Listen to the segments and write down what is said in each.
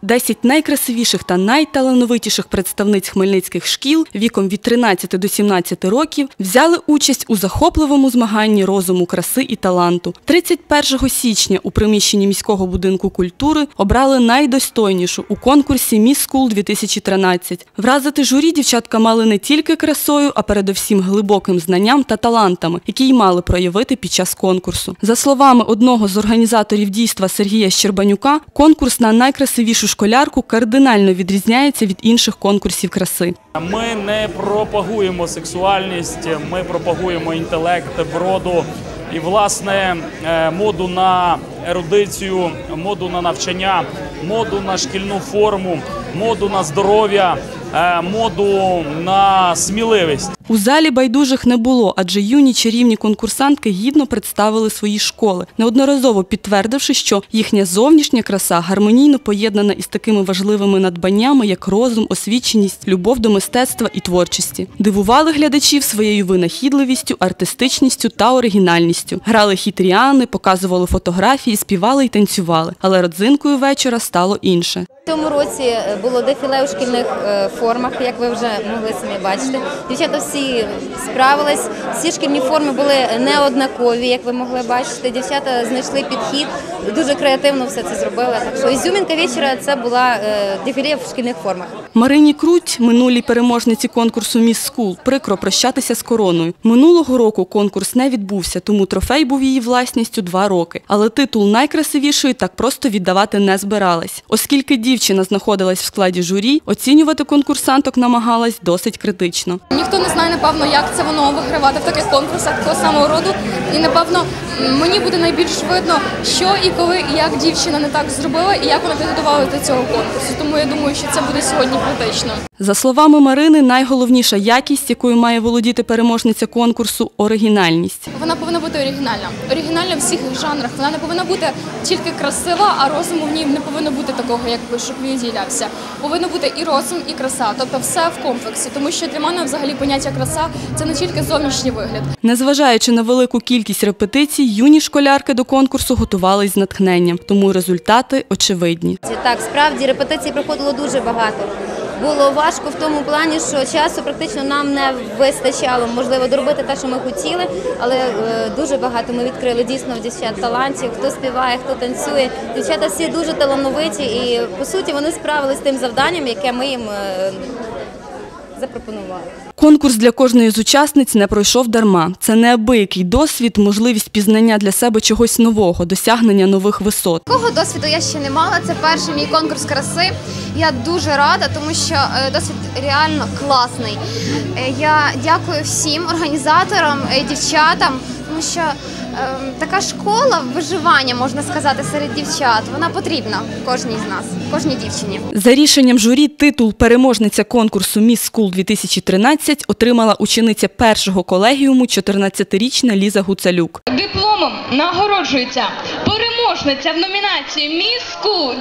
10 найкрасивіших та найталановитіших представниць хмельницьких шкіл віком від 13 до 17 років взяли участь у захопливому змаганні розуму, краси і таланту. 31 січня у приміщенні міського будинку культури обрали найдостойнішу у конкурсі «Міс Скул 2013». Вразити журі дівчатка мали не тільки красою, а передовсім глибоким знанням та талантами, які й мали проявити під час конкурсу. За словами одного з організаторів дійства Сергія Щербанюка, конкурс на найкрасивішу школярку кардинально відрізняється від інших конкурсів краси. Ми не пропагуємо сексуальність, ми пропагуємо інтелект, вроду і, власне, моду на ерудицію, моду на навчання, моду на шкільну форму, моду на здоров'я, моду на сміливість. У залі байдужих не було, адже юні чарівні конкурсантки гідно представили свої школи, неодноразово підтвердивши, що їхня зовнішня краса гармонійно поєднана із такими важливими надбаннями, як розум, освіченість, любов до мистецтва і творчості. Дивували глядачів своєю винахідливістю, артистичністю та оригінальністю. Грали хитріани, показували фотографії, співали і танцювали. Але родзинкою вечора стало інше. В цьому році було дефіле у шкільних формах, як ви вже могли самі бачити. Дівчата всі справились, всі шкільні форми були неоднакові, як ви могли бачити. Дівчата знайшли підхід, дуже креативно все це зробили. Так що ізюмінка вечора – це була дефіле в шкільних формах. Марині Круть, минулій переможниці конкурсу «Міс Скул», прикро прощатися з короною. Минулого року конкурс не відбувся, тому трофей був її власністю 2 роки. Але титул найкрасивішої так просто віддавати не збиралась. Оскільки дівчина знаходилась в складі журі, оцінювати конкурсанток намагалась досить критично. Ніхто не знає, напевно, як це воно вигравати в таких конкурсах такого самого роду. І, напевно, мені буде найбільш видно, що і коли, і як дівчина не так зробила, і як вона підготувала до цього конкурсу. Тому я думаю, що це буде сьогодні критично. За словами Марини, найголовніша якість, якою має володіти переможниця конкурсу – оригінальність. Вона повинна бути оригінальна. Оригінальна в всіх жанрах. Вона не повинна бути тільки красива, а розуму в ній не повинно бути такого, щоб він з'являвся. Повинно бути і розум, і краса. Тобто все в комплексі. Тому що для мене взагалі поняття краса – це не тільки зовнішній вигляд. Незважаючи на велику кількість репетицій, юні школярки до конкурсу готувались з натхненням. Тому результати очевидні. Так, справді репетицій проходило дуже багато. Було важко в тому плані, що часу практично нам не вистачало, можливо, доробити те, що ми хотіли, але дуже багато ми відкрили дійсно в дівчат талантів, хто співає, хто танцює. Дівчата всі дуже талановиті і, по суті, вони справилися з тим завданням, яке ми їм запропонували. Конкурс для кожної з учасниць не пройшов дарма. Це неабиякий досвід, можливість пізнання для себе чогось нового, досягнення нових висот. Такого досвіду я ще не мала, це перший мій конкурс краси. Я дуже рада, тому що досвід реально класний. Я дякую всім організаторам, дівчатам, тому що така школа виживання, можна сказати, серед дівчат, вона потрібна кожній з нас, кожній дівчині. За рішенням журі титул переможниця конкурсу «Міс Скул 2013» отримала учениця першого колегіуму 14-річна Ліза Гуцалюк. Дипломом нагороджується переможниця в номінації «Міс Скул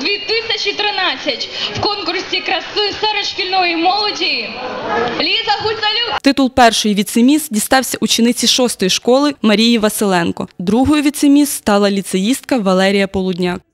2013» в конкурсі краси серед шкільної молоді Ліза Гуцалюк. Титул першої віцеміс дістався учениці 6-ї школи Марії Василенко. Другою віцеміс стала ліцеїстка Валерія Полудняк.